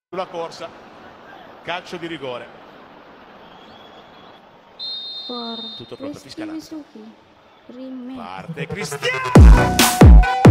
sulla corsa, calcio di rigore. Tutto pronto, fiscalante. Parte Cristiano.